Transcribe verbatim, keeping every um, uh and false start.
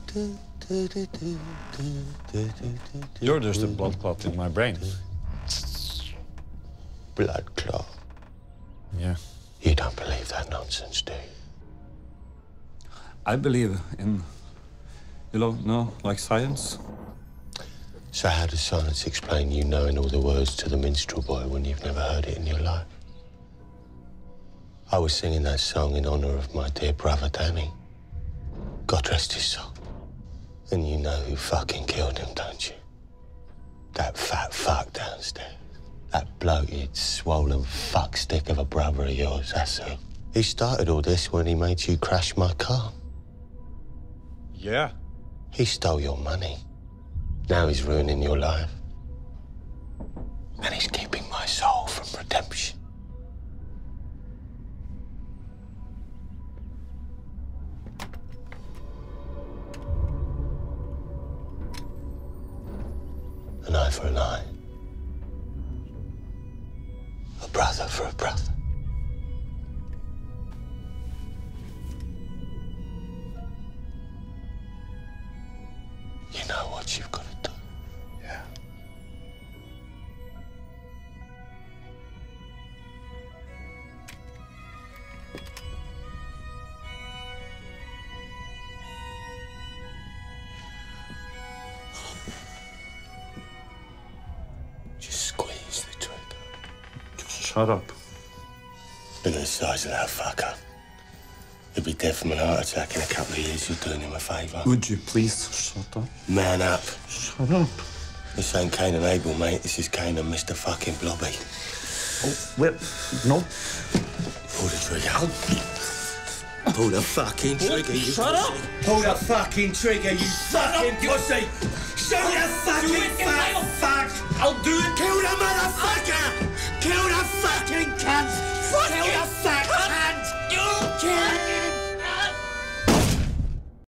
You're just a blood clot in my brain. Blood clot? Yeah. You don't believe that nonsense, do you? I believe in, you know, no, like science. So how does science explain you knowing all the words to the Minstrel Boy when you've never heard it in your life? I was singing that song in honor of my dear brother Danny. God rest his soul. And you know who fucking killed him, don't you? That fat fuck downstairs. That bloated, swollen fuckstick of a brother of yours, that's who. He started all this when he made you crash my car. Yeah. He stole your money. Now he's ruining your life. And he's keeping my soul from redemption. An eye for an eye. A brother for a brother. You know what you've got to do. Yeah. Just squeeze the trigger. Shut up. Look at the size of that fucker. He'll be dead from an heart attack in a couple of years. You're doing him a favour. Would you please shut up? Man up. Shut up. This ain't Cain and Abel, mate. This is Cain and Mister fucking Blobby. Oh, well, no. Pull the trigger. Pull the fucking trigger, you Shut up! Pull the fucking trigger, you fucking pussy! Shoot the fucking fat fuck! I'll do it! Kill the motherfucker! Kill the fucking cunt! Kill the fat